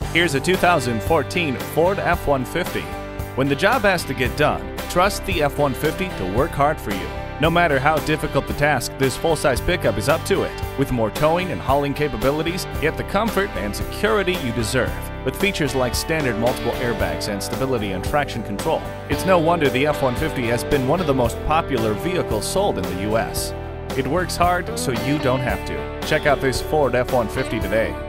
Here's a 2014 Ford F-150. When the job has to get done, trust the F-150 to work hard for you. No matter how difficult the task, this full-size pickup is up to it. With more towing and hauling capabilities, get the comfort and security you deserve. With features like standard multiple airbags and stability and traction control, it's no wonder the F-150 has been one of the most popular vehicles sold in the US. It works hard so you don't have to. Check out this Ford F-150 today.